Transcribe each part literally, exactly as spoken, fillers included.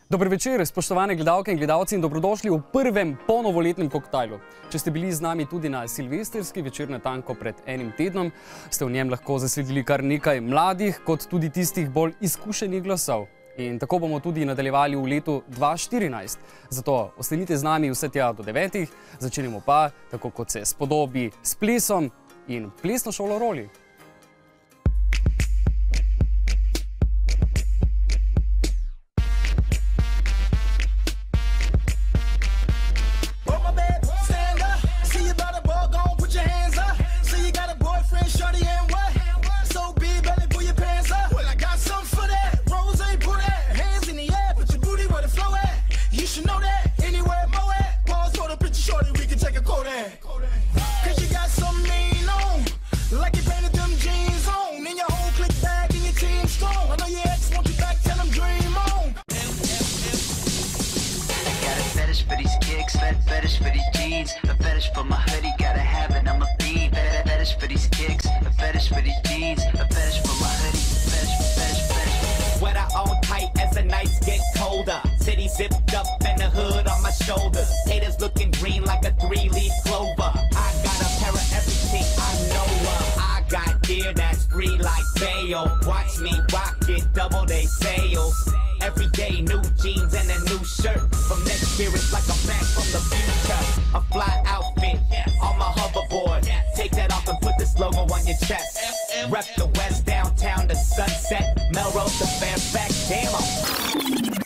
Dober večer, spoštovane gledalke in gledalci in dobrodošli v prvem ponovoletnem koktajlu. Če ste bili z nami tudi na silvestrski večer natanko pred enim tednom, ste v njem lahko zasledili kar nekaj mladih, kot tudi tistih bolj izkušenih glasov. In tako bomo tudi nadaljevali v letu dva tisoč štirinajst. Zato ostanite z nami vse tja do devetih, začenimo pa, tako kot se spodobi, s plesom in plesno šolo roli. Fetish for these jeans, a fetish for my hoodie, gotta have it, I'm a fiend. Fetish for these kicks, a fetish for these jeans, a fetish for my hoodie, fetish, fetish, fetish. Sweater on tight as the nights get colder. City zipped up and the hood on my shoulders. Haters looking green like a three-leaf clover. I got a pair of everything I know of. I got gear that's free like bail. Watch me rock it, double they sales. Every day, new jeans and a new shirt. From next year, it's like I'm back from the future. A fly outfit on my hoverboard. Take that off and put this logo on your chest. Rep the West downtown to Sunset. Melrose to Fairfax, damn em.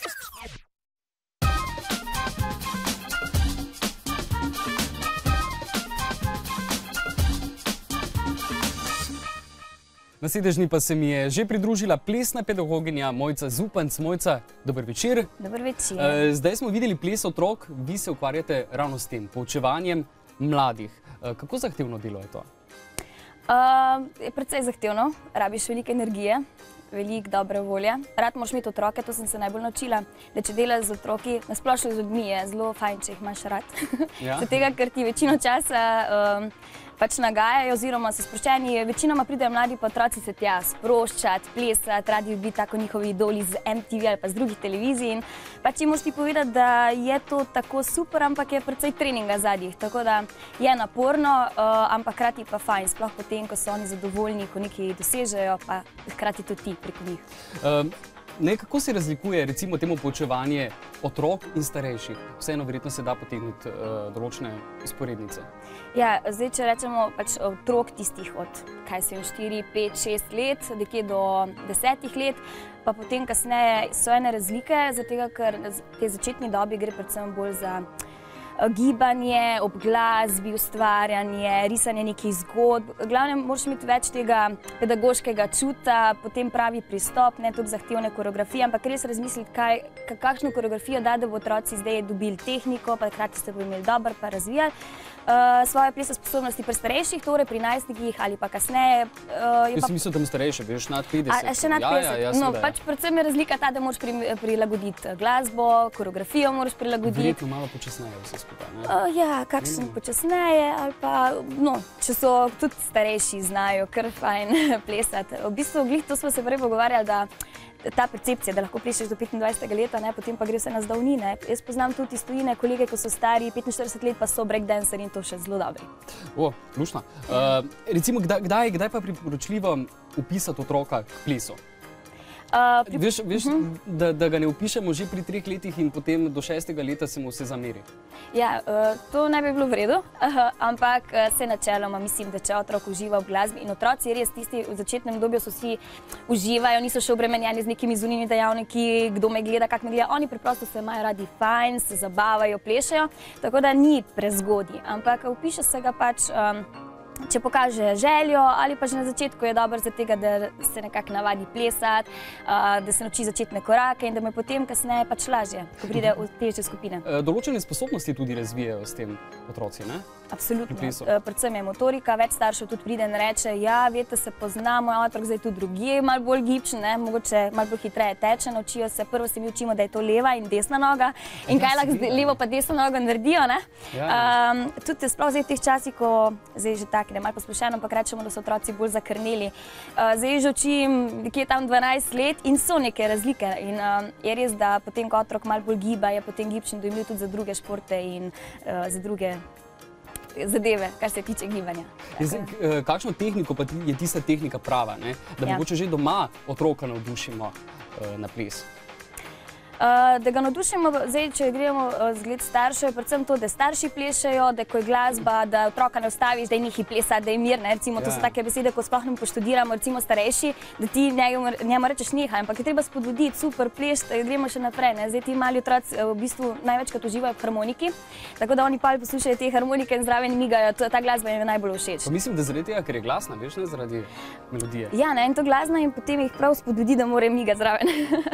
Na sedežni pa se mi je že pridružila plesna pedagoginja Mojca Zupanc. Mojca, dober večer. Dober večer. Zdaj smo videli ples otrok, vi se ukvarjate ravno s tem, poučevanjem mladih. Kako zahtevno delo je to? Je precej zahtevno, rabiš veliko energije, veliko dobre volje. Rad moraš imeti otroke, to sem se najbolj naučila, da če delaš z otroki, nasplošno z ljudmi je zelo fajn, če jih imaš rad. Zato tega, ker ti večino časa pač nagajajo oziroma so sproščeni, večinoma pridejo mladi pa otroci se tja sproščati, plesati, radi bi biti tako njihovi idoli z M T V ali pa z drugih televizij. In pač jim moraš ti povedati, da je to tako super, ampak je precej treninga zadnjih. Tako da je naporno, ampak hkrati pa fajn, sploh potem, ko so oni zadovoljni, ko nekaj dosežejo, pa hkrati tudi ti preko njih. Kako se razlikuje recimo temu poučevanje otrok in starejših? Vseeno verjetno se da potegniti določene vzporednice. Ja, zdaj, če rečemo pač otrok tistih od, kaj se jim, štiri, pet, šest let, nekje do desetih let, pa potem kasneje so ene razlike, zato ker v tej začetni dobi gre predvsem bolj za gibanje, ob glasbi, ustvarjanje, risanje nekih zgodb. V glavnem, moraš imeti več tega pedagoškega čuta, potem pravi pristop, ne toliko zahtevne koreografije, ampak res razmisliti, kakšno koreografijo da, da bo otroci zdaj dobili tehniko, pa hkrati ste bo imeli dobro, pa razvijali svoje plesne sposobnosti pri starejših, torej pri najstnikih ali pa kasneje. Jaz sem mislil, da bom starejša, veš, nad petdeset. Še nad petdeset. No, pač predvsem je razlika ta, da moraš prilagoditi glasbo, koreografijo moraš prilagoditi. Verjetno malo počasneje vse skupaj, ne? Ja, kakšen počasneje ali pa, no, če so tudi starejši znajo kar fajn plesati. V bistvu, glih to smo se prej pogovarjali, da ta percepcija, da lahko plešeš do petindvajsetega leta, potem pa gre vse na zdavnine. Jaz poznam tudi iz tujine kolege, ko so stari petinštirideset let, pa so breakdanceri in to še zelo dobri. O, luštno. Recimo, kdaj pa priporočljivo vpisati otroka k plesu? Veš, da ga ne vpišemo že pri treh letih in potem do šestega leta se mu vse zameri? Ja, to ne bi bilo v redu, ampak se načeloma mislim, da če otrok uživa v glasbi in otroci res tisti v začetnem obdobju so vsi uživajo, niso še obremenjeni z nekimi zunanjimi dejavniki, kdo me gleda, kak me gleda, oni preprosto se imajo radi fajn, se zabavajo, plešejo, tako da ni prezgodnji, ampak vpiše se ga pač če pokaže željo ali pa že na začetku je dobro za tega, da se nekako navadi plesati, da se nauči začetne korake in da me potem kasneje pač lažje, ko pride v težje skupine. Določene sposobnosti tudi razvijajo s tem otroci, ne? Absolutno. Predvsem je motorika, več staršev tudi pride in reče, ja, veste, se pozna, moj otrok zdaj tudi drugje, malo bolj gibčen, mogoče malo bolj hitreje teče, naučijo se, prvo se mi učimo, da je to leva in desna noga in kaj lahko levo pa desno nogo naredijo, ne? Tudi sploh zdaj v teh časih, ko zdaj že take ker je malo posplošeno, ampak rečemo, da so otroci bolj zakrneli. Uh, zdaj že učim nekje tam dvanajst let in so neke razlike. In uh, je res, da potem, ko otrok malo bolj giba, je potem gibčen dojemljiv tudi za druge športe in uh, za druge zadeve, kar se tiče gibanja. Zdaj, kakšno tehniko pa je tista tehnika prava, ne? Da Ja. mogoče že doma otroka navdušimo uh, na ples? Uh, da ga navdušimo, zdaj, če gremo uh, zgled staršev, je predvsem to, da starši plešejo, da ko je glasba, da otroka ne ostaviš, da je nekaj plesati, da je mir, ne? Recimo, to Ja. so take besede, ko sploh ne poštudiramo, recimo starejši, da ti njemu, njemu rečeš nehaj, ampak je treba spodbuditi, super, pleš, da gremo še naprej, ne? Zdaj ti mali otroci v bistvu največkrat uživajo v harmoniki, tako da oni pa poslušajo te harmonike in zraven migajo, to, ta glasba jim je najbolj všeč. Pa mislim, da zaradi tega, ker je glasna, veš, ne zaradi melodije. Ja, ne, in to glasno in potem jih prav spodbudi, da morajo migati zraven.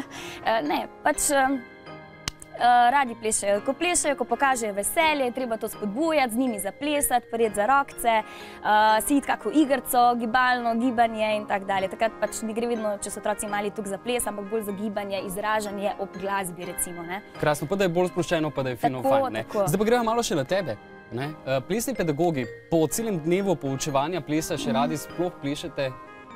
Uh, ne, pač um, Uh, radi plešajo. Ko plešajo, ko pokažejo veselje, je treba to spodbujati, z njimi zaplesati, prijeti za rokce, uh, si iti kako igrico, gibalno, gibanje in tako dalje. Takrat pač ne gre vedno, če so otroci mali tukaj za ples, ampak bolj za gibanje, izražanje ob glasbi, recimo. Ne? Krasno, pa da je bolj sproščeno, pa da je fino, Tako, fajn. Ne? tako. Zdaj pa gremo malo še na tebe. Ne? Uh, plesni pedagogi, po celem dnevu poučevanja plesa še radi sploh plešete?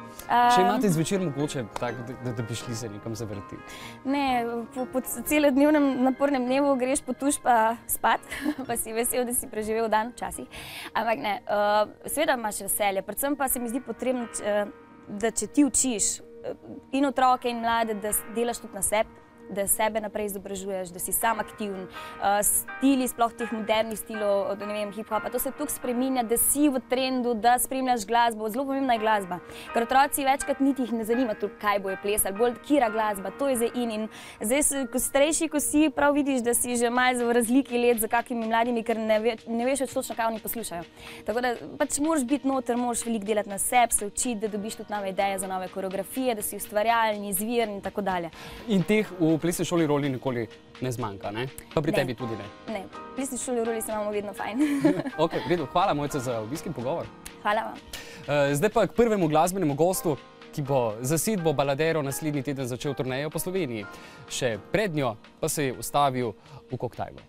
Če imate zvečer mogoče tak, da, da bi šli se nekam zavrtiti? Ne, po, po celodnevnem napornem dnevu greš po tuš pa spat, pa si vesel, da si preživel dan včasih. Ampak ne, uh, seveda imaš veselje, predvsem pa se mi zdi potrebno, č, da če ti učiš in otroke in mlade, da delaš tudi na sebi, da sebe naprej izobražuješ, da si sam aktiven. Uh, stili, sploh teh modernih stilov, ne vem, hip-hopa, to se tukaj spreminja, da si v trendu, da spremljaš glasbo. Zelo pomembna je glasba. Ker otroci večkrat niti jih ne zanima to, kaj bojo plesali, bolj kira glasba, to je zdaj in. In zdaj, ko starejši, ko si, prav vidiš, da si že malo v razliki let za kakimi mladimi, ker ne, ve, ne veš več točno, kaj oni poslušajo. Tako da pač moraš biti noter, moraš veliko delati na sebi, se učiti, da dobiš tudi nove ideje za nove koreografije, da si ustvarjalni, izvirni in tako dalje. In teh v plesni šoli roli nikoli ne zmanjka, ne? Pa pri Ne. tebi tudi ne. Ne, v plesni šoli v roli se imamo vedno fajn. Ok, v redu, hvala Mojca za obisk in pogovor. Hvala vam. Uh, zdaj pa k prvemu glasbenemu gostu, ki bo zasedbo Baladero naslednji teden začel turnejo po Sloveniji. Še pred njo pa se je ustavil v koktajlu.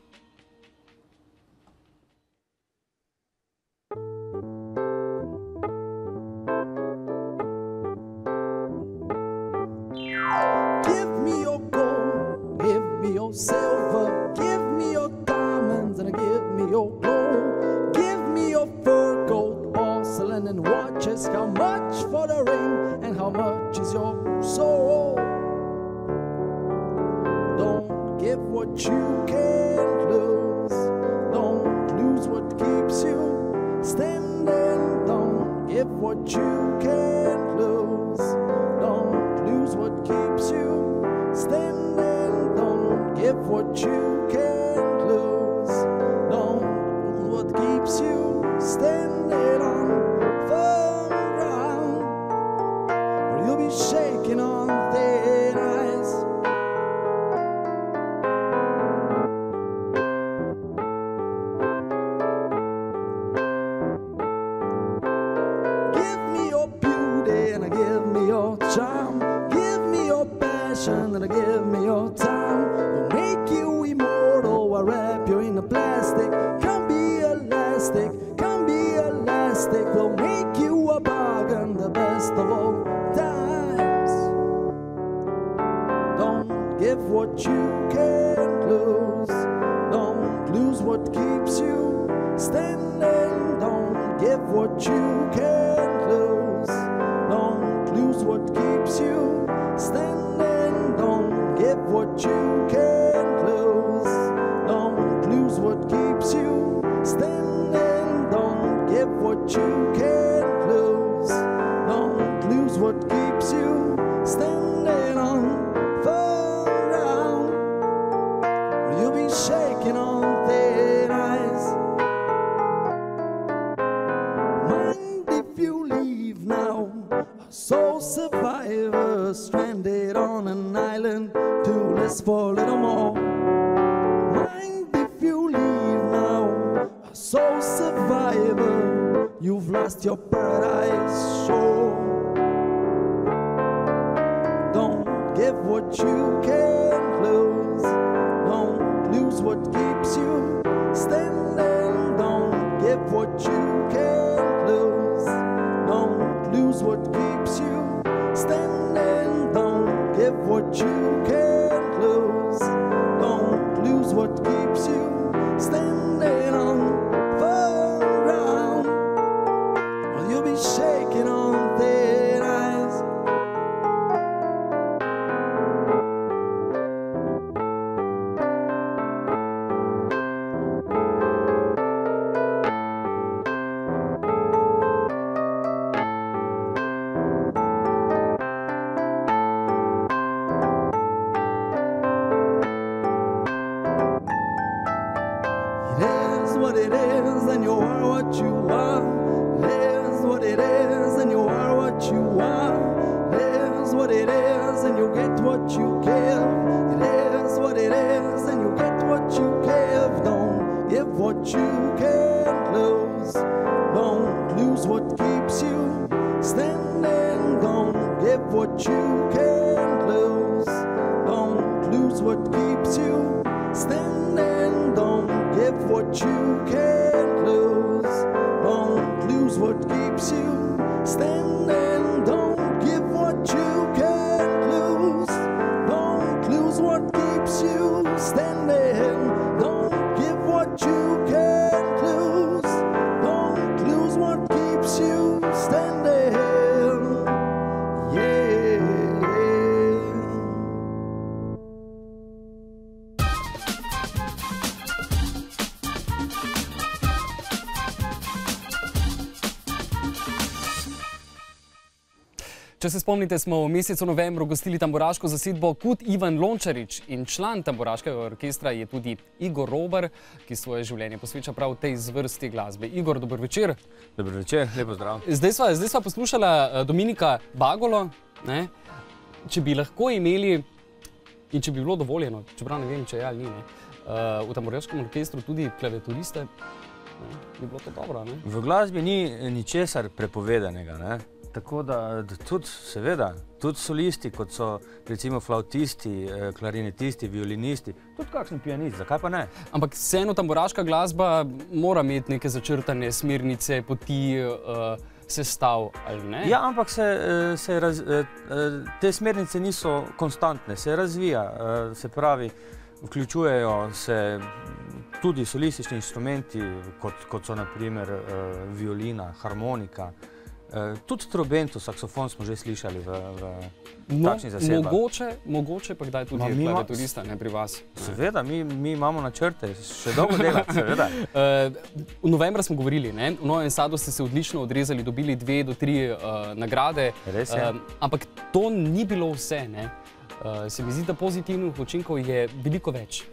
Give me your gold, give me your silver, give me your diamonds and give me your glow. Give me your fur, gold, porcelain and watches. How much for the ring and how much is your soul? Don't give what you can't lose. Don't lose what keeps you standing. Don't give what you can't lose. Don't lose what keeps you standing. Don't give what you can't lose. Don't lose what keeps you standing on firm ground, or you'll be shaking on thin ice. Give me your beauty and give me your charm. Give me your passion and give me your time. We'll make you immortal, we'll wrap you in a plastic. Come be elastic, come be elastic. We'll make you a bargain, the best of all times. Don't give what you can't lose. Don't lose what keeps you standing. Don't give what you can't lose. Don't lose what keeps you standing. Don't give what you can't lose. Don't lose what keeps you standing. Don't give what you can't lose. Don't lose what keeps you standing on firm ground, or you'll be shaking on thin ice. Mind if you leave now, a soul survivor stranded on an island to live for a little more. Mind if you leave now, a soul survivor, you've lost your paradise shore. Don't give what you can't lose. Don't lose what keeps you standing. Don't give what you can't lose. what you can't lose. Don't lose what keeps you standing on firm ground. Well, you'll be shaking on thin ice. It is what it is, and you are what you are. It is what it is, and you are what you are. It is what it is, and you get what you give. It is what it is, and you get what you give. Don't give what you can't lose. Don't lose what keeps you standing. Don't give what you can't lose. Don't lose what keeps you standing. Don't give what you can't lose. Don't lose what keeps you standing. Don't give what you can't lose. Don't lose what keeps you standing. Don't give what you can't lose. Don't lose what keeps you standing. Yeah. Če se spomnite, smo v mesecu novembru gostili tamburaško zasedbo Kut Ivan Lončarič in član tamburaškega orkestra je tudi Igor Robar, ki svoje življenje posveča prav tej zvrsti glasbe. Igor, dober večer. Dober večer, lepo zdrav. Zdaj sva, zdaj sva poslušala Dominika Bagolo, ne? Če bi lahko imeli in če bi bilo dovoljeno, čeprav ne vem, če je ali ni, ne? Uh, v tamburaškem orkestru tudi klaviaturiste, ne? Bi bilo to dobro, ne? V glasbi ni ničesar prepovedanega, ne? Tako da, da tudi, seveda, tudi solisti, kot so recimo flautisti, klarinetisti, violinisti, tudi kakšen pianist, zakaj pa ne? Ampak vseeno tamburaška glasba mora imeti neke začrtane smernice, poti, uh, sestav, ali ne? Ja, ampak se, se raz, te smernice niso konstantne, se razvija, se pravi, vključujejo se tudi solistični instrumenti, kot, kot so na primer violina, harmonika, tudi trobento, saksofon smo že slišali v, v takšnih zasedbah. Mogoče, mogoče pa kdaj tudi klaviaturista, ne pri vas. Seveda, mi, mi imamo načrte, še dolgo delati, seveda. V novembra smo govorili, ne? V Novem Sadu ste se odlično odrezali, dobili dve do tri uh, nagrade. Res je. Uh, ampak to ni bilo vse, ne? Uh, se mi zdi, da pozitivnih učinkov je veliko več.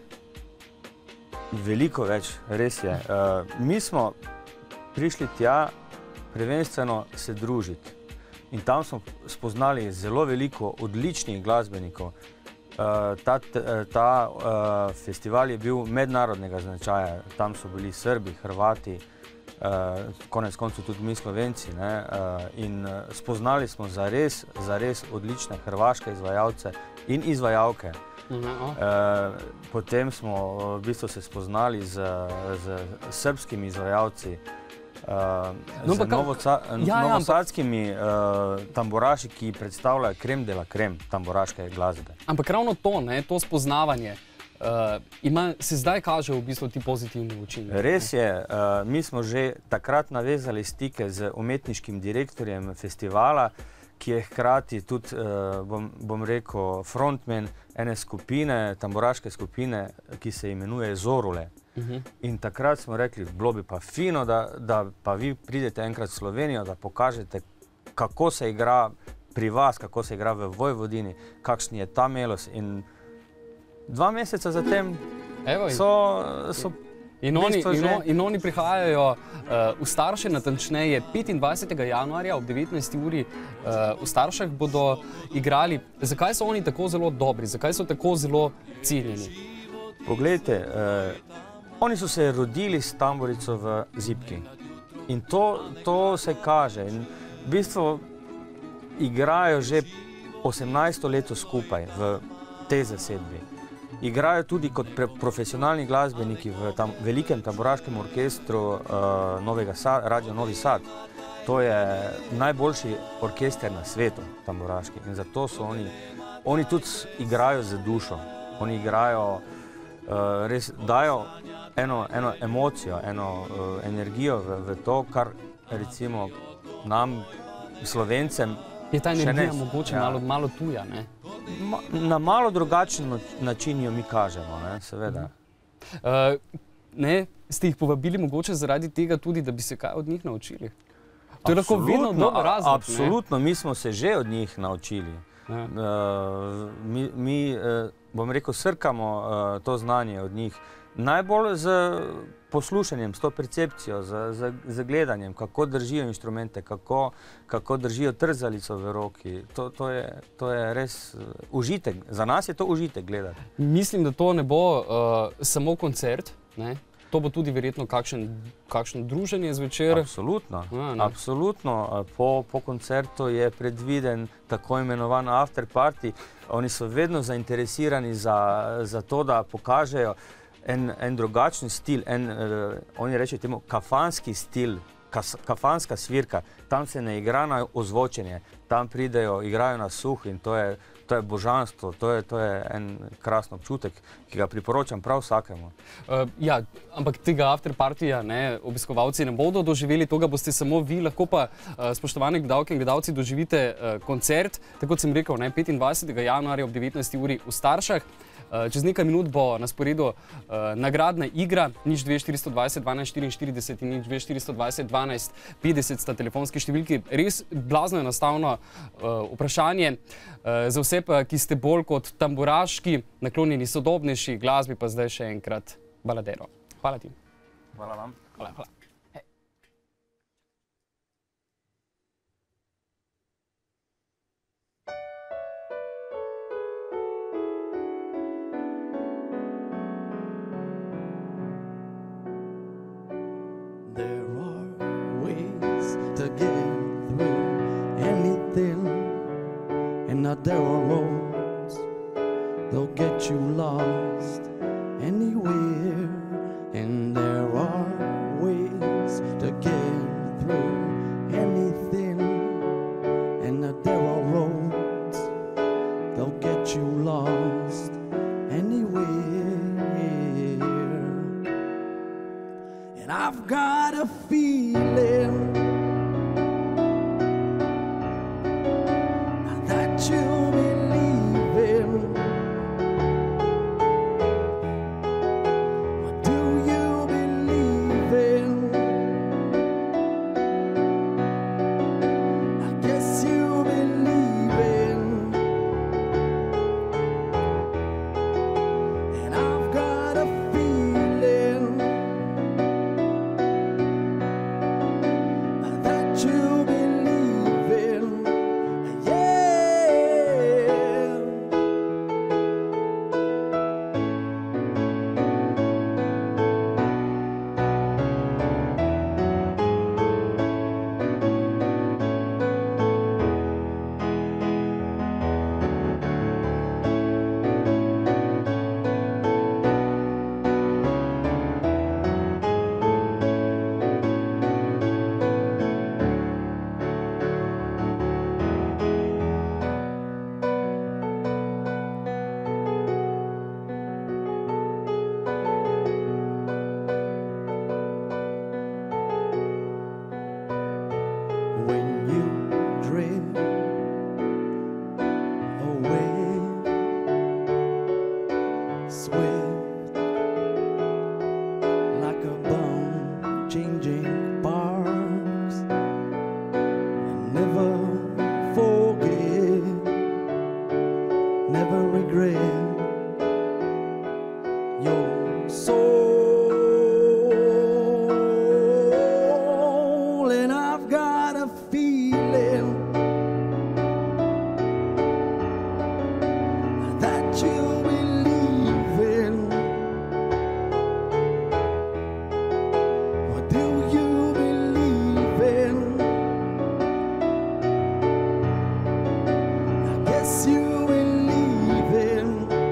Veliko več, res je. Uh, mi smo prišli tja prvenstveno se družiti. In tam smo spoznali zelo veliko odličnih glasbenikov. Uh, ta ta uh, festival je bil mednarodnega značaja. Tam so bili Srbi, Hrvati, uh, konec koncev tudi mi Slovenci. Ne? Uh, in uh, spoznali smo zares, zares odlične hrvaške izvajalce in izvajalke. Uh, potem smo v bistvu se spoznali z, z srbskimi izvajalci. Uh, no, z novoca, ja, novosadskimi ja, uh, tamburaši, ki predstavljajo krem de la krem tamburaške glasbe. Ampak ravno to, ne, to spoznavanje, uh, ima, se zdaj kaže v bistvu ti pozitivni učinki. Res je, uh, mi smo že takrat navezali stike z umetniškim direktorjem festivala, ki je hkrati tudi, uh, bom, bom rekel, frontman ene skupine, tamburaške skupine, ki se imenuje Zorule. Uh-huh. In takrat smo rekli, bilo bi pa fino, da, da pa vi pridete enkrat v Slovenijo, da pokažete, kako se igra pri vas, kako se igra v Vojvodini, kakšen je ta melos. In dva meseca zatem Evo, so, so in, oni, in, on, in oni prihajajo uh, v Starše, natančneje petindvajsetega januarja ob devetnajsti uri uh, v Staršah bodo igrali. Zakaj so oni tako zelo dobri, zakaj so tako zelo cenjeni? Poglejte, uh, oni so se rodili s tamburico v zibki in to, to se kaže. In v bistvu igrajo že osemnajsto leto skupaj v tej zasedbi. Igrajo tudi kot profesionalni glasbeniki v tam velikem tamburaškem orkestru uh, Novega Sad, Radio Novi Sad. To je najboljši orkester na svetu, tamburaški. In zato so oni oni tudi igrajo z dušo, oni igrajo, uh, res dajo eno, eno emocijo, eno uh, energijo v, v to, kar recimo nam, Slovencem, Je ta še energija ne- mogoče ja. malo, malo tuja, ne? ma, na malo drugačen nač- način jo mi kažemo, ne, seveda. Uh, ne, ste jih povabili mogoče zaradi tega tudi, da bi se kaj od njih naučili? To je lahko vedno Absolutno, dober a- razlog, Absolutno, mi smo se že od njih naučili. ne? Ja. Uh, mi, mi uh, bom rekel, srkamo uh, to znanje od njih. Najbolj z poslušanjem, s to percepcijo, z, z, z gledanjem, kako držijo inštrumente, kako, kako držijo trzalico v roki. To, to, je, to je res uh, užitek. Za nas je to užitek gledati. Mislim, da to ne bo uh, samo koncert, ne? To bo tudi verjetno kakšen, kakšno druženje zvečer. Absolutno. Ja, ne. Absolutno. Po, po koncertu je predviden tako imenovan after party. Oni so vedno zainteresirani za, za to, da pokažejo en, en drugačen stil, en, uh, oni rečejo temu kafanski stil, kas, kafanska svirka. Tam se ne igra na ozvočenje, tam pridejo, igrajo na suh in to je, to je božanstvo, to je, to je en krasen občutek, ki ga priporočam prav vsakemu. Uh, ja, ampak tega afterpartija ne, obiskovalci ne bodo doživeli, to ga boste samo vi, lahko pa, uh, spoštovane gledalke in gledalci, doživite uh, koncert, tako kot sem rekel, ne, petindvajsetega januarja ob devetnajsti uri v Staršah. Uh, čez nekaj minut bo na sporedu uh, nagradna igra, nič dve štiristo dvajset dvanajst štiriinštirideset in nič dve štiristo dvajset dvanajst petdeset sta telefonski številki. Res blazno enostavno uh, vprašanje. Uh, za vse pa, ki ste bolj kot tamburaški, naklonjeni sodobnejši glasbi, pa zdaj še enkrat baladero. Hvala ti. Hvala vam. Hvala, hvala. There are ways to get through anything, and now there are roads they'll get you lost anywhere. And there are ways to get through anything, and now there are roads they'll get you lost anywhere. And I've got a feeling that you'll be leaving. Or do you believe in? I guess you believe in. And I've got a feeling that you believe in, yeah. When you drift away, swift like a bone changing sparks, and never forget, never regret your soul. And I've got a feeling that you believe in. What do you believe in? I guess you believe in.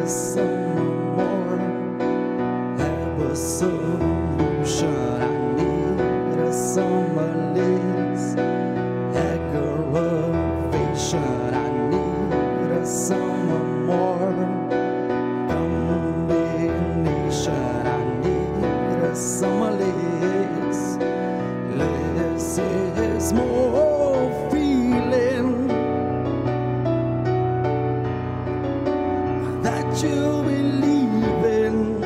a summer more. Have a solution. I need a summer lease. Aggravation. I need a summer more. Combination. I need a summer lease. Less is more feeling that you believe in.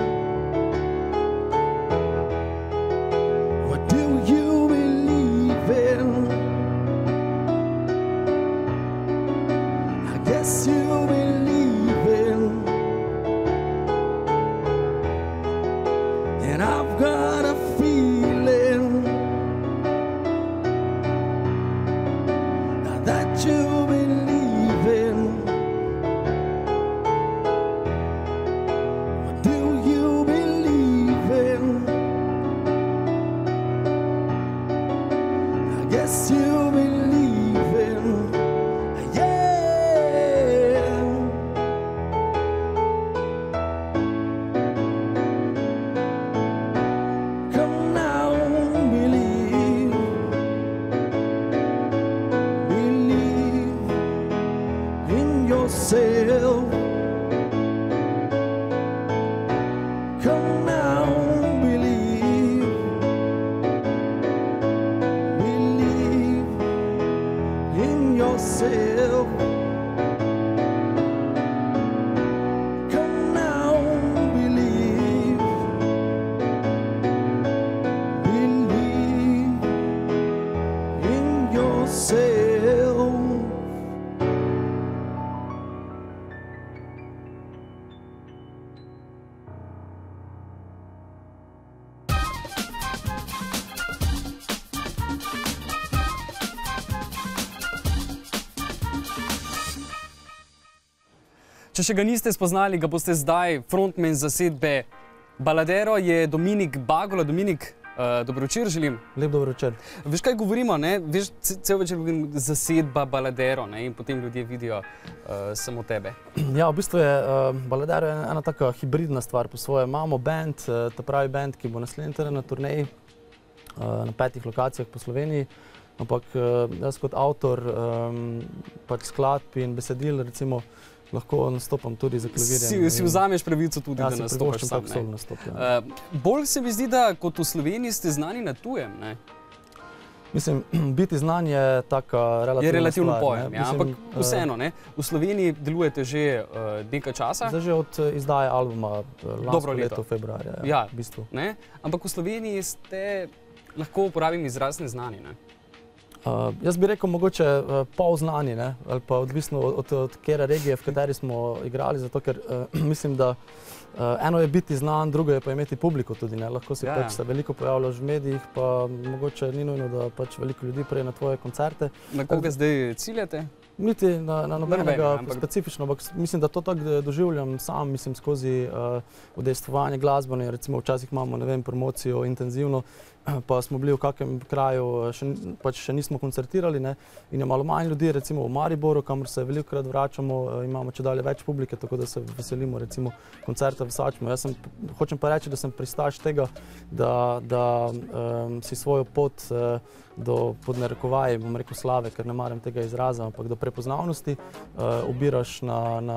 What do you believe in? I guess you believe in. And I've got a feeling that you believe in. What do you believe in? I guess you believe in. Yeah. Come now, believe. Believe in yourself. Come now, believe. Believe in yourself. Come now, believe. Believe in yourself. Če še ga niste spoznali, ga boste zdaj. Frontman zasedbe Baladero je Dominik Bagola. Dominik, uh, dobro večer želim. Lep dobro večer. Veš, kaj govorimo, ne? Veš, ce- cel večer govorim zasedba Baladero, ne? In potem ljudje vidijo uh, samo tebe. Ja, v bistvu je uh, Baladero je ena taka hibridna stvar po svoje. Imamo band, uh, ta pravi band, ki bo naslednji teden na turneji uh, na petih lokacijah po Sloveniji. Ampak uh, jaz kot avtor um, pač skladb in besedil recimo lahko nastopam tudi za klavirjem. Si, si in- vzameš pravico tudi, Ja, da si nastopaš privoščim sam. kak solo Ne? nastop, ja. Uh, bolj se mi zdi, da kot v Sloveniji ste znani na tujem, ne? Mislim, biti znan je taka relativna Je relativno stvar, pojem, ne. ja, Mislim, ampak vseeno, ne? V Sloveniji delujete že uh, nekaj časa. Zdaj že od eh, izdaje albuma eh, lansko Dobro leto. leto februarja. Ja. V bistvu. Ne? Ampak v Sloveniji ste, lahko uporabim izraz, neznani. Ne? Uh, jaz bi rekel mogoče uh, pol znani, ne? Ali pa odvisno od, od, od kere regije, v kateri smo igrali, zato ker uh, mislim, da uh, eno je biti znan, drugo je pa imeti publiko tudi, ne? Lahko si Ja, pač ja. se veliko pojavljaš v medijih, pa mogoče ni nujno, da pač veliko ljudi prije na tvoje koncerte. Na koga zdaj ciljate? Niti na, na nobenega nobenega, ampak- specifično, ampak s- mislim, da to tako do- doživljam sam, mislim, skozi uh, udejstvovanje glasbeno. Recimo včasih imamo, ne vem, promocijo intenzivno, pa smo bili v kakem kraju, eh, še, n- pač še nismo koncertirali, ne, in je malo manj ljudi, recimo v Mariboru, kamor se velikokrat vračamo, eh, imamo čedalje več publike, tako da se veselimo recimo koncerta v Sačmu. Jaz sem, hočem pa reči, da sem pristaš tega, da, da um, si svojo pot uh, do, pod narekovaji, bom rekel slave, ker ne maram tega izraza, ampak do prepoznavnosti uh, ubiraš na, na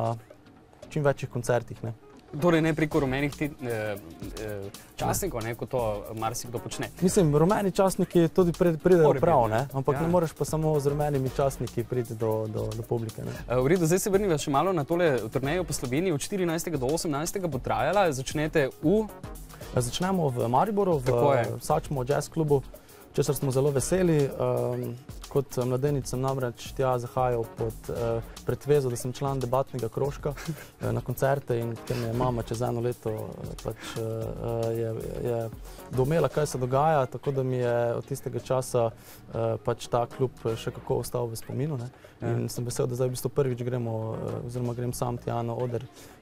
čim večjih koncertih, ne. Torej ne preko rumenih te, eh, eh, časnikov, ne, kot to marsikdo počne. Mislim, rumeni časniki tudi pri- pridejo Morajo prav, biti, ne? ne. Ampak Ja. ne moreš pa samo z rumenimi časniki priti do, do, do publike. Ne? Eh, V redu, zdaj se vrniva še malo na tole turnejo po Sloveniji. Od štirinajstega do osemnajstega bo trajala, začnete v Začnemo v Mariboru, Tako je. v Sačmu jazz klubu, česar smo zelo veseli. Um, kot mladenič sem namreč tja zahajal pod uh, pretvezo, da sem član debatnega krožka uh, na koncerte, in ker me je mama čez eno leto uh, pač, uh, je, je doumela, kaj se dogaja, tako da mi je od tistega časa uh, pač ta klub še kako ostal v spominu. Ne? In sem vesel, da zdaj v bistvu prvič gremo, uh, oziroma grem sam tja na oder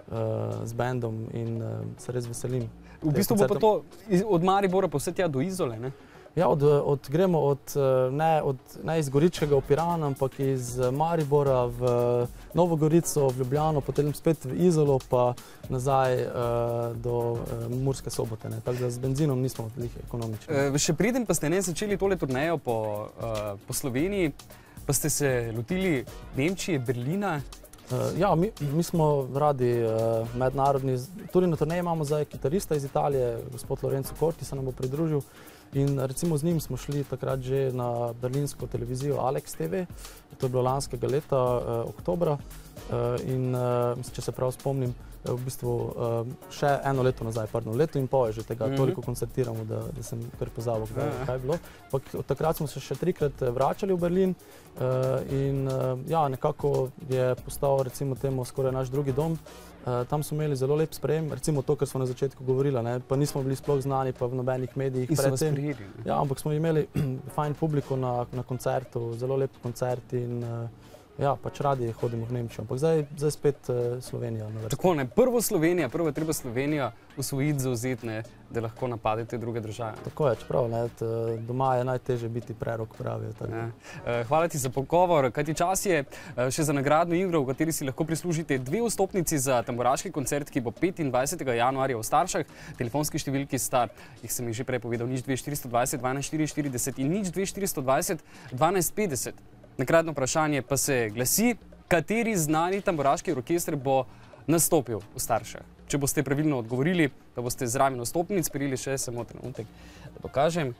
uh, z bendom in uh, se res veselim. V bistvu bo pa to iz, od Maribora pa vse tja do Izole, ne? Ja, od, od, gremo od, ne, od, ne iz Goričkega v Piran, ampak iz Maribora v Novo Gorico, v Ljubljano, potem spet v Izolo, pa nazaj uh, do uh, Murske Sobote. Ne. Tako da z benzinom nismo veliko ekonomični. E, še preden pa ste ne začeli tole turnejo po, uh, po Sloveniji, pa ste se lotili Nemčije, Berlina. Uh, ja, mi, mi smo radi uh, mednarodni. Tudi na turneji imamo zdaj kitarista iz Italije, gospod Lorenzo Corti se nam bo pridružil. In recimo z njim smo šli takrat že na berlinsko televizijo Alex T V, to je bilo lanskega leta, eh, oktobra. Eh, in eh, če se prav spomnim, v bistvu eh, še eno leto nazaj, pardon, leto in pol je že tega, mm -hmm. toliko koncertiramo, da, da sem kar pozabil, kaj, kaj je bilo. Pak, od takrat smo se še trikrat vračali v Berlin eh, in eh, ja, nekako je postal recimo temu skoraj naš drugi dom. Uh, tam smo imeli zelo lep sprejem, recimo to, kar smo na začetku govorili, ne? Pa nismo bili sploh znani pa v nobenih medijih. In so vas prijeli. Ja, ampak smo imeli fajn publiko na, na koncertu, zelo lep koncert in uh, ja, pač radi hodimo v Nemčijo, ampak zdaj, zdaj spet uh, Slovenija na vrsti. Tako ne, prvo Slovenija, prvo je treba Slovenija usvojiti, zauzeti, ne, da lahko napadete druge države. Tako je, čeprav, ne, t, doma je najtežje biti prerok, pravijo. Ja. Hvala ti za pogovor, kajti čas je še za nagradno igro, v kateri si lahko prislužite dve vstopnici za tamburaški koncert, ki bo petindvajsetega januarja v Staršah. Telefonski številki sta, jih sem jih že prej povedal, nič dve štiristo dvajset dvanajst štiriinštirideset in nič dve štiristo dvajset dvanajst petdeset. Nakratno vprašanje pa se glasi, kateri znani tamburaški orkester bo nastopil v Staršah. Če boste pravilno odgovorili, da boste zraven vstopnic prijeli še samo trenutek, da pokažem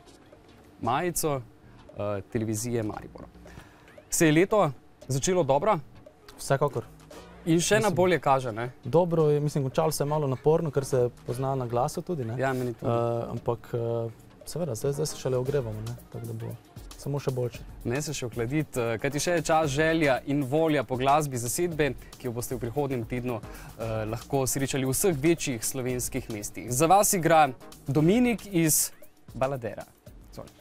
majico uh, televizije Maribor. Se je leto začelo dobro? Vsekakor. In še na bolje kaže, ne? Dobro je, mislim, končalo se je malo naporno, ker se pozna na glasu tudi, ne? Ja, meni tudi. Uh, ampak uh, seveda, zdaj, zdaj se šele ogrevamo, ne? Tako da bo samo še boljše. Ne se še ohladiti, kajti še je čas, želja in volja po glasbi zasedbe, ki jo boste v prihodnjem tednu eh, lahko srečali v vseh večjih slovenskih mestih. Za vas igra Dominik iz Baladera. Sorry.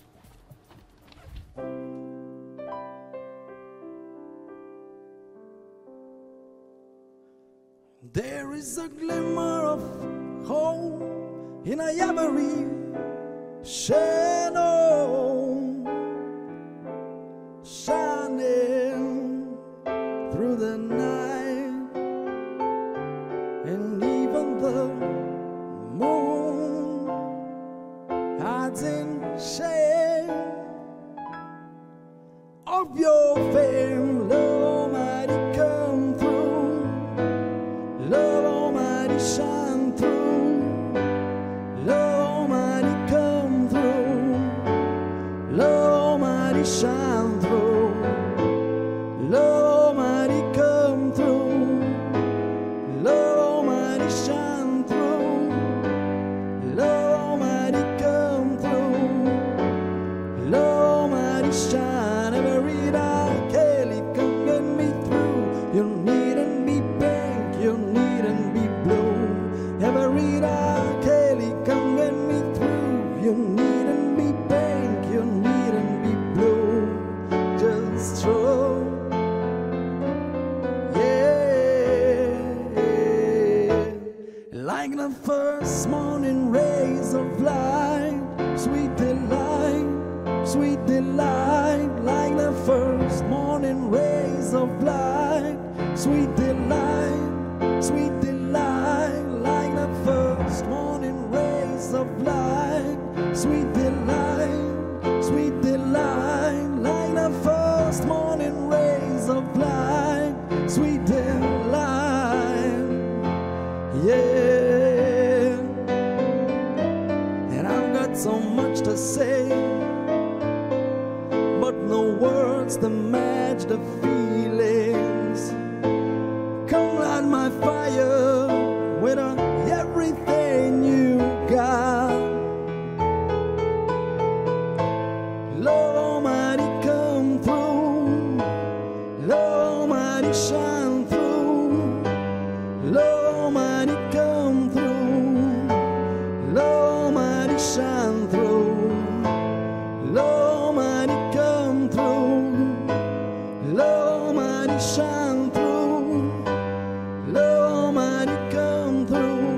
There is a glimmer of hope in every shadow, shining through the night, and even the moon hides in shade of your fame. Love Almighty, come through. Love Almighty, shine through. Love Almighty, come through. Love Almighty, shine through. Love Almighty, come through. Love Almighty, shine through. Love Almighty, come through. Love Almighty, shine. Every dark alley, come get me through. You needn't be pink, you needn't be blue. Every dark alley, come get me through. You needn't be pink, you needn't be blue. Just throw. Yeah, like the first morning rays of light, sweet delight, sweet delight. Like the first morning rays of light, sweet delight, sweet delight. Like the first morning rays of light, sweet delight, sweet delight. Like the first morning rays of light, sweet delight. Yeah, and I've got so much to say, but no words to match the feelings. Come light my fire with uh, everything you got. Love Almighty, come through. Love Almighty, shine through. Love Almighty, come through. Love Almighty, shine through. Love Almighty, come through. Love Almighty, shine through. Love Almighty, come through.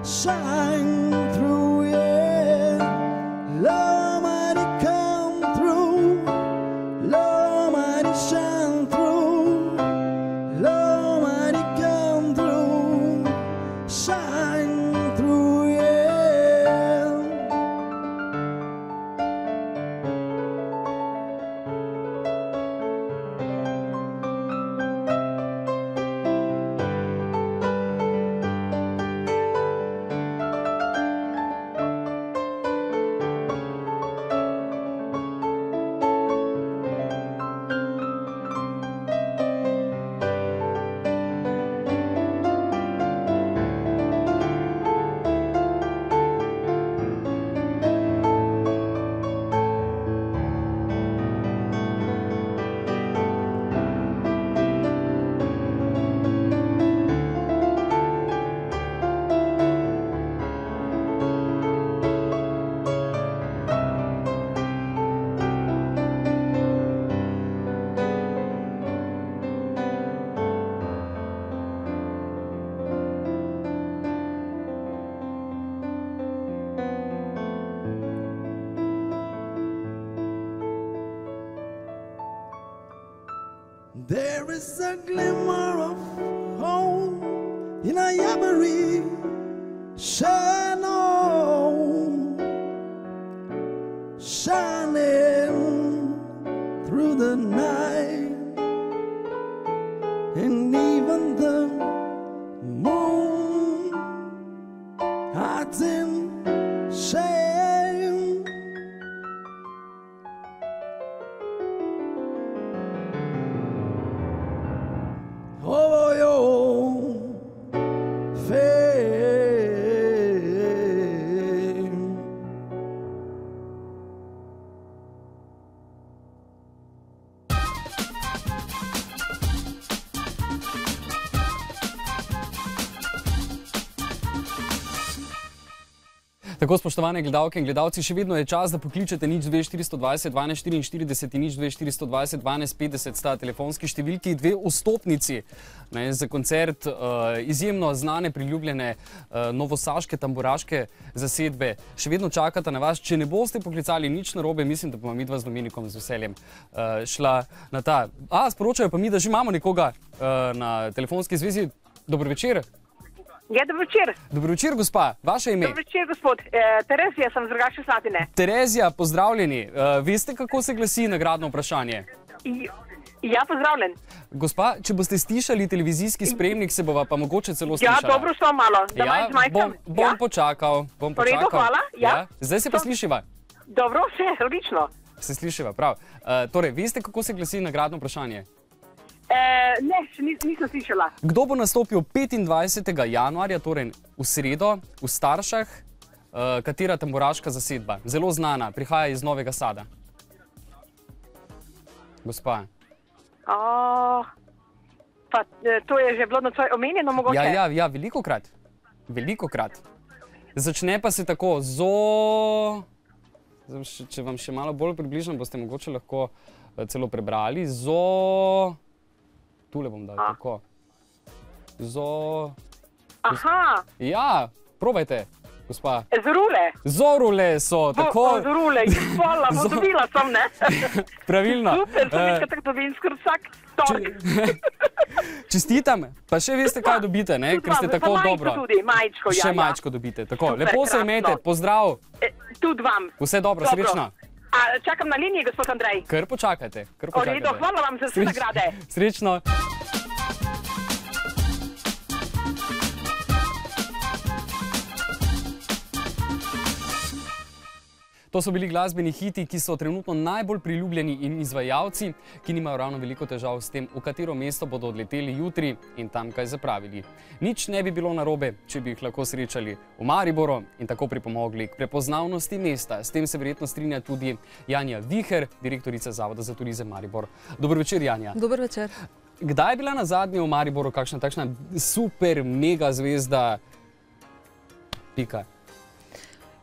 shine through, yeah. Lord Almighty, come through. Lord Almighty, shine through. Lord Almighty, come through. Shine through, yeah. There is a glimmer of hope in a every shadow, shining through the night, and even the moon hides in shame. Oh, your fame. Tako, spoštovane gledalke in gledalci, še vedno je čas, da pokličete nič dve štiristo dvajset dvanajst štiriinštirideset in nič dve štiristo dvajset dvanajst petdeset sta telefonski številki, dve vstopnici ne, za koncert uh, izjemno znane, priljubljene uh, novosaške tamburaške zasedbe. Še vedno čakata na vas. Če ne boste poklicali nič narobe, mislim, da bomo midva z Dominikom z veseljem uh, šla na ta. A, sporočajo pa mi, da že imamo nekoga uh, na telefonski zvezi. Dober večer. Ja, dobro večer. Dobro večer, gospa. Vaše ime? Dobro večer, gospod. E, Terezija sem z Rogaške Slatine. Terezija, pozdravljeni. Uh, veste, kako se glasi nagradno vprašanje? I, ja, pozdravljen. Gospa, če boste stišali televizijski spremnik, se bova pa mogoče celo Ja, slišala. dobro, samo malo. Da Ja, manj zmajkam. bom, bom Ja? počakal. Bom V redu, počakal. hvala, ja. Zdaj se pa slišiva. Dobro, vse, odlično. Se slišiva, prav. Uh, torej, veste, kako se glasi nagradno vprašanje? E, ne, še nis, nisem slišala. Kdo bo nastopil petindvajsetega januarja, torej v sredo, v Staršah, uh, katera tamburaška zasedba? Zelo znana, prihaja iz Novega Sada. Gospa. O, pa e, to je že bilo nocoj omenjeno mogoče? Ja, ja, ja, velikokrat. Velikokrat. Začne pa se tako, zo... Zdaj, še- če vam še malo bolj približam, boste mogoče lahko eh, celo prebrali. Zo... Tule bom dal, A. tako. Zo... Aha, Ja, probajte, gospa. zrule. Zorule so, tako... Zrule, hvala, Zo- dobila sem, ne? Pravilno. Super, sem Eh, nekaj tako dobim skoraj vsak tork. Čestitam, pa še veste, kaj dobite, ne? Ker ste Tudi vam, tako pa majčko dobro. tudi, majčko, ja, Še ja. majčko dobite, tako. Super, Lepo se krasno. imejte, pozdrav. E, tudi vam. Vse dobro, srečno. A, čakam na liniji, gospod Andrej. Kar počakajte, kar V počakajte. redu, hvala vam za vse Sreč- nagrade. Srečno. To so bili glasbeni hiti, ki so trenutno najbolj priljubljeni in izvajalci, ki nimajo ravno veliko težav s tem, v katero mesto bodo odleteli jutri in tam kaj zapravili. Nič ne bi bilo narobe, če bi jih lahko srečali v Mariboru in tako pripomogli k prepoznavnosti mesta. S tem se verjetno strinja tudi Janja Viher, direktorica Zavoda za turizem Maribor. Dober večer, Janja. Dober večer. Kdaj je bila na zadnje v Mariboru kakšna takšna super mega zvezda? Pika.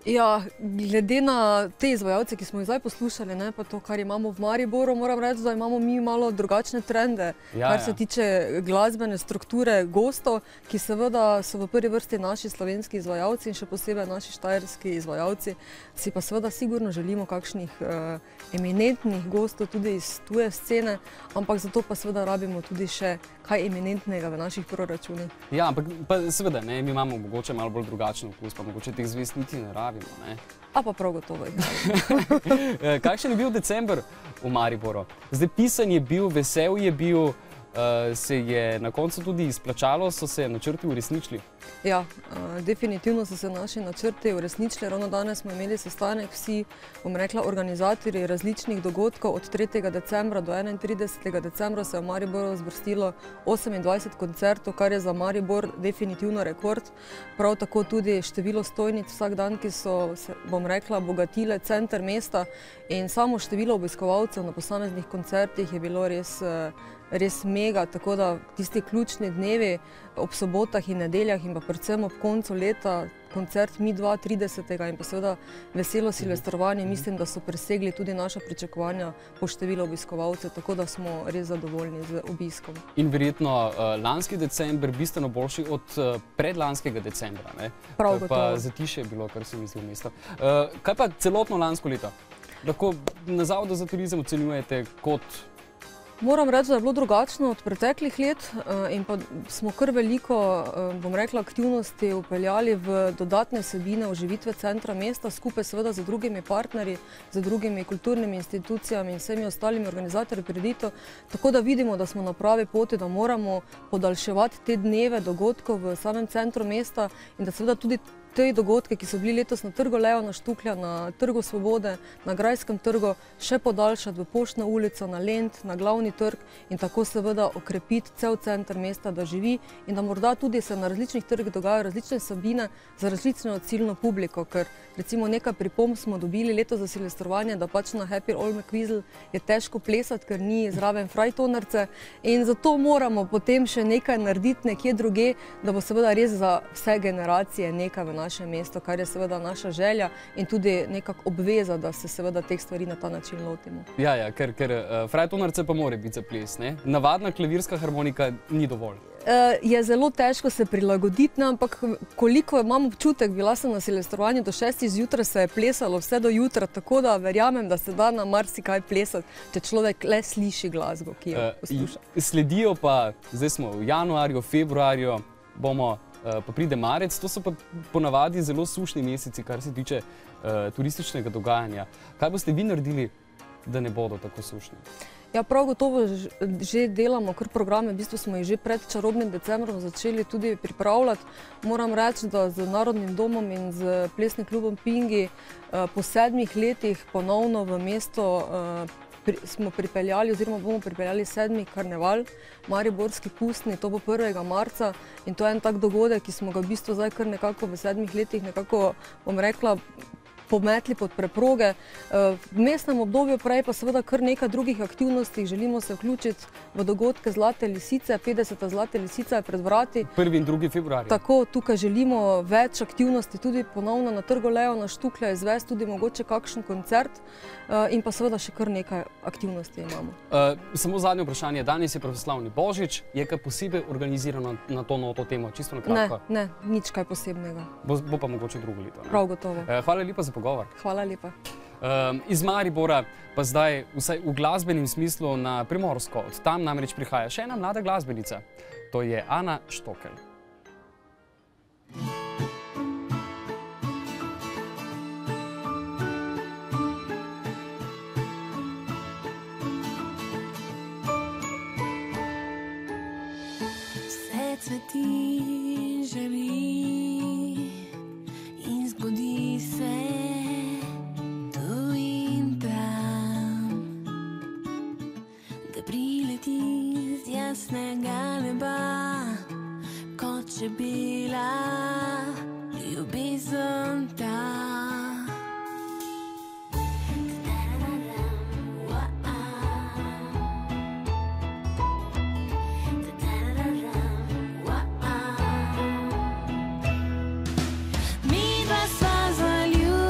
Ja, glede na te izvajalce, ki smo jih zdaj poslušali, ne, pa to, kar imamo v Mariboru, moram reči, da imamo mi malo drugačne trende, Ja, kar ja. se tiče glasbene strukture gostov, ki seveda so v prvi vrsti naši slovenski izvajalci in še posebej naši štajerski izvajalci. Si pa seveda sigurno želimo kakšnih eh, eminentnih gostov tudi iz tuje scene, ampak zato pa seveda rabimo tudi še kaj eminentnega v naših proračunih. Ja, ampak pa seveda, ne, mi imamo mogoče malo bolj drugačen okus, pa mogoče teh zvezd niti ne rabimo, ne. A pa prav gotovo jih rabimo. Eh, Kakšen je bil december v Mariboru? Zdaj, pisan je bil, vesel je bil, eh, se je na koncu tudi izplačalo, so se načrti uresničili? Ja, uh, definitivno so se naši načrti uresničili. Ravno danes smo imeli sestanek vsi, bom rekla, organizatorji različnih dogodkov. Od tretjega decembra do enaintridesetega decembra se je v Mariboru zvrstilo osemindvajset koncertov, kar je za Maribor definitivno rekord. Prav tako tudi število stojnic vsak dan, ki so, se, bom rekla, bogatile center mesta, in samo število obiskovalcev na posameznih koncertih je bilo res uh, res mega, tako da tisti ključni dnevi ob sobotah in nedeljah in pa predvsem ob koncu leta, koncert Mi dva tridesetega in pa seveda veselo silvestrovanje, mislim, da so presegli tudi naša pričakovanja po številu obiskovalcev, tako da smo res zadovoljni z obiskom. In verjetno uh, lanski december bistveno boljši od uh, predlanskega decembra, ne? Prav Pa gotovo. zatišje je bilo, kar se mi zdi v mestu. Uh, kaj pa celotno lansko leto? Lahko na Zavodu za turizem ocenjujete kot Moram reči, da je bilo drugačno od preteklih let in pa smo kar veliko, bom rekla, aktivnosti upeljali v dodatne vsebine oživitve centra mesta, skupaj seveda z drugimi partnerji, z drugimi kulturnimi institucijami in vsemi ostalimi organizatorji prireditev, tako da vidimo, da smo na pravi poti, da moramo podaljševati te dneve dogodkov v samem centru mesta in da seveda tudi te dogodke, ki so bili letos na Trgu Leona Štuklja, na Trgu Svobode, na Grajskem trgu, še podaljšati v Poštno ulico, na Lent, na Glavni trg in tako seveda okrepiti cel center mesta, da živi in da morda tudi se na različnih trgih dogajajo različne vsebine za različno ciljno publiko, ker recimo nekaj pripomb smo dobili letos za silvestrovanje, da pač na Happy All McQuizzle je težko plesati, ker ni zraven frajtonarce in zato moramo potem še nekaj narediti nekje druge, da bo seveda res za vse generacije nekaj v naše mesto, kar je seveda naša želja in tudi nekako obveza, da se seveda teh stvari na ta način lotimo. Ja, ja, ker, ker uh, frajtonarce pa more biti za ples, ne? Navadna klavirska harmonika ni dovolj. Uh, je zelo težko se prilagoditi, ne? Ampak koliko imam občutek, bila sem na silvestrovanju do šestih zjutraj, se je plesalo vse do jutra, tako da verjamem, da se da na marsikaj plesati, če človek le sliši glasbo, ki jo posluša. Uh, sledijo pa, zdaj smo v januarju, februarju, bomo pa pride marec, to so pa ponavadi zelo sušni meseci, kar se tiče uh, turističnega dogajanja. Kaj boste vi naredili, da ne bodo tako sušni? Ja, prav gotovo že delamo kar programe, v bistvu smo jih že pred čarobnim decembrom začeli tudi pripravljati. Moram reči, da z Narodnim domom in z plesnim klubom Pingi uh, po sedmih letih ponovno v mesto uh, Pri, smo pripeljali oziroma bomo pripeljali sedmi karneval, Mariborski pustni, to bo prvega marca in to je en tak dogodek, ki smo ga v bistvu zdaj kar nekako v sedmih letih nekako, bom rekla, pometli pod preproge. V mestnem obdobju prej pa seveda kar nekaj drugih aktivnosti, želimo se vključiti v dogodke Zlate lisice, petdeseta Zlate lisice je pred vrati. prvi in drugi februarja. Tako, tukaj želimo več aktivnosti, tudi ponovno na Trgu Leona Štuklja izvesti tudi mogoče kakšen koncert in pa seveda še kar nekaj aktivnosti imamo. Uh, samo zadnje vprašanje, danes je pravoslavni Božič, je kaj posebej organizirano na to noto temo, čisto na kratko? Ne, ne, nič kaj posebnega. Bo, bo pa mogoče drugo leto, ne? Prav gotovo. Uh, hvala lepa za pogovor. Hvala lepa. Um, iz Maribora pa zdaj vsaj v glasbenem smislu na Primorsko. Od tam namreč prihaja še ena mlada glasbenica. To je Ana Štokelj. Vse cveti želi in zgodi se jasnega neba, kot če bila ljubezen ta. Midva sva zaljubljena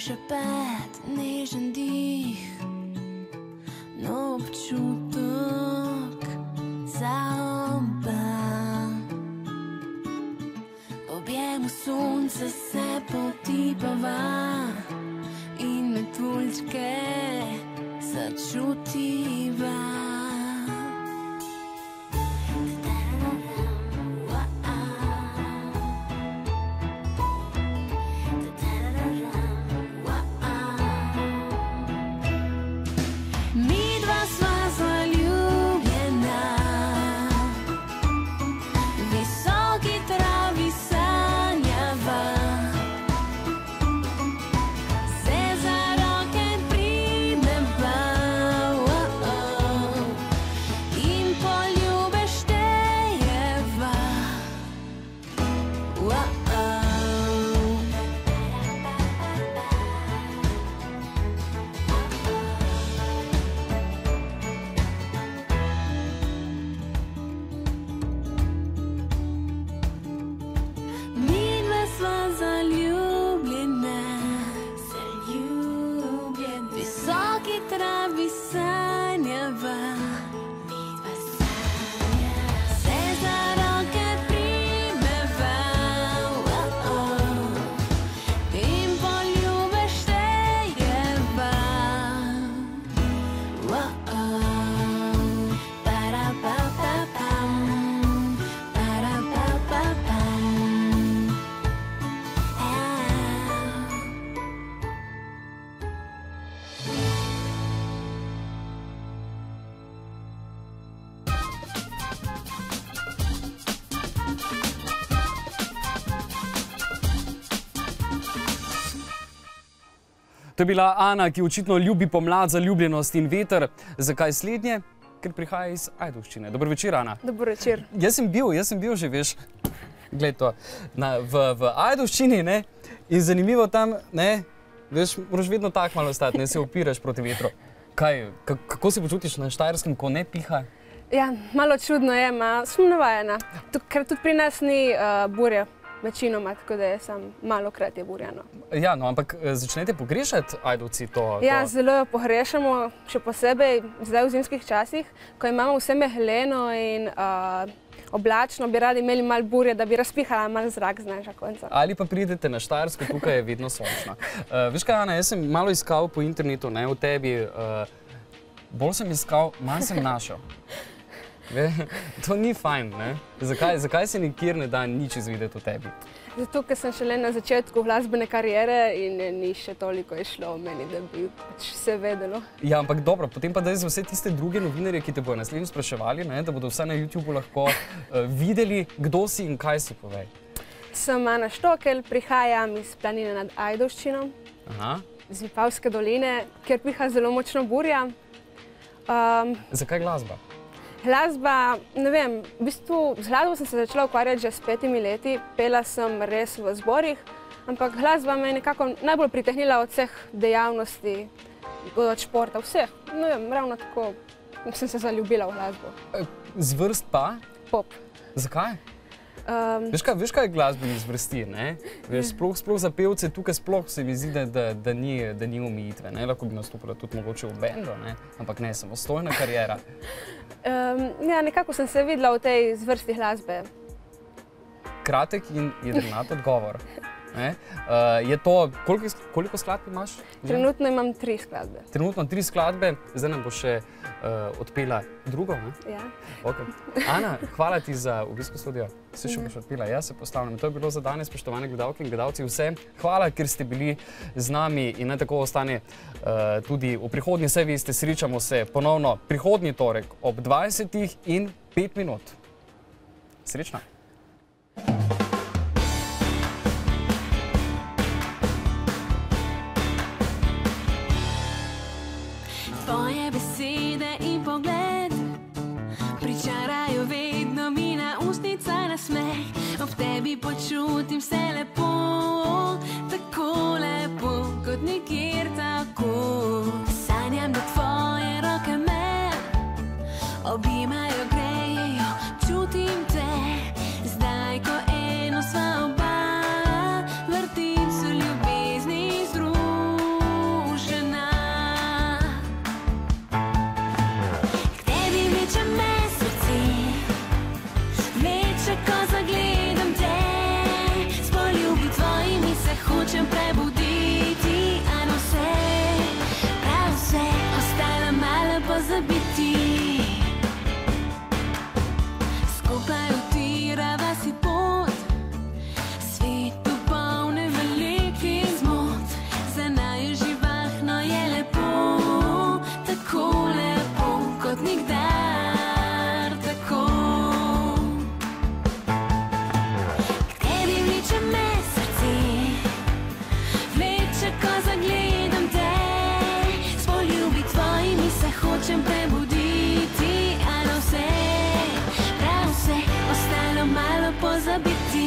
šepet, nežen dih, nov občutek za oba. V objemu sonca se potipava in metuljčke začutiva. To je bila Ana, ki očitno ljubi pomlad, zaljubljenost in veter. Zakaj slednje? Ker prihaja iz Ajdovščine. Dober večer, Ana. Dober večer. Jaz sem bil, jaz sem bil že, veš, gled to, na, v, v Ajdovščini, ne, in zanimivo tam, ne, veš, moraš vedno tak malo stati, ne, se opiraš proti vetru. Kaj, kako se počutiš na Štajerskem, ko ne piha? Ja, malo čudno je, ma sem navajena, ker tudi pri nas ni uh, burja. Večinoma, tako da je sam malokrat je burjano. Ja, no, ampak začnete pogrešati Ajdovci to? Ja, to... zelo jo pogrešamo, še posebej zdaj v zimskih časih, ko imamo vse mehleno in uh, oblačno, bi radi imeli malo burje, da bi razpihala malo zrak z našega konca. Ali pa pridete na Štajersko, tukaj je vedno sončno. Uh, veš kaj, Ana, jaz sem malo iskal po internetu, ne, v tebi, uh, bolj sem iskal, manj sem našel. To ni fajn, ne? Zakaj, zakaj se nikjer ne da nič izvedeti o tebi? Zato, ker sem šele na začetku glasbene kariere in ni še toliko išlo o meni, da bi pač vse vedelo. Ja, ampak dobro, potem pa daj za vse tiste druge novinarje, ki te bodo naslednji spraševali, ne, da bodo vse na YouTubeu lahko uh, videli, kdo si in kaj si, povej. Sem Ana Štokelj, prihajam iz planine nad Ajdovščino, Aha. z Vipavske doline, kjer piha zelo močno burja. Um, Zakaj glasba? Glasba, ne vem, v bistvu z glasbo sem se začela ukvarjati že s petimi leti, pela sem res v zborih, ampak glasba me je nekako najbolj pritegnila od vseh dejavnosti, od športa, vseh. Ne vem, ravno tako sem se zaljubila v glasbo. Z vrst pa? Pop. Zakaj? Um, veš, kaj, veš, kaj je glasbeni zvrsti, ne? Veš, sploh, sploh za pevce tukaj sploh se mi zdi, da, da, da, ni, da ni omejitve, ne? Lahko bi nastopila tudi mogoče v bendu, ne? Ampak ne, samostojna kariera. Um, ja, nekako sem se videla v tej zvrsti glasbe. Kratek in jedrnat odgovor. Ne? Uh, je to, koliko, koliko skladb imaš? Trenutno imam tri skladbe. Trenutno tri skladbe, zdaj nam bo še uh, odpela drugo, ne? Ja. Okay. Ana, hvala ti za obisk v studio. Si še boš odpela, jaz se postavljam. To je bilo za danes, spoštovane gledalke in gledalci, vse. Hvala, ker ste bili z nami in naj tako ostane uh, tudi v prihodnji. Saj veste, srečamo se ponovno prihodnji torek ob dvajsetih in pet minut. Srečno! Tvoje besede in pogled pričarajo vedno mi na ustnica nasmeh. Ob tebi počutim se lepo, tako lepo, kot nikjer tako. Sanjam, da tvoje roke me objimajo, grejejo, čutim te. Zdaj, ko eno sva oba, vrtim se ljubezni združili. Vleče, ko zagledam te, s poljubi tvojimi se hočem prebuditi, a no vse, prav vse, ostalo malo pozabiti. Skupaj utirava si pot, svet popolne velikih zmot, za naju živahno je lepo, tako lepo kot nikdar, tako. K tebi vleče me srce, vleče, ko zagledam te, s poljubi tvojimi se hočem prebuditi, a no vse, prav vse, ostalo malo pozabiti.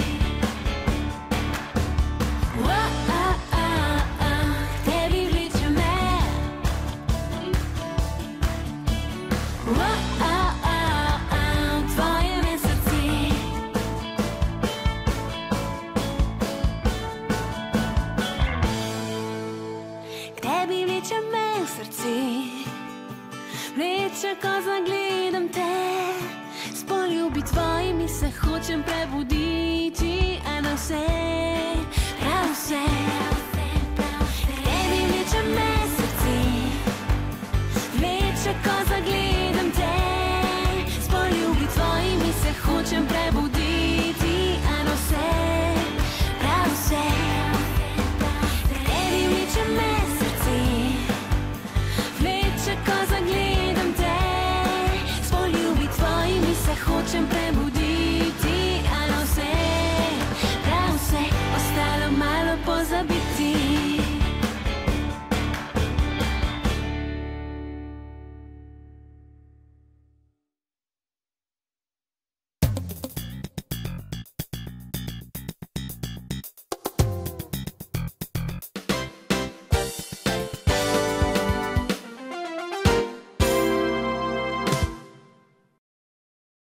K tebi vleče me, tvoje me srce. K tebi vleče me srce, vleče, ko zagledam te, s poljubi tvojimi se hočem prebuditi, a na vse, prav vse. K tebi vleče me srce, vleče, ko zagledam te, s poljubi tvojimi se hočem prebuditi, a na vse, prav vse. K tebi vleče me srce, vleče, ko zagledam te, s poljubi tvojimi se hočem prebuditi.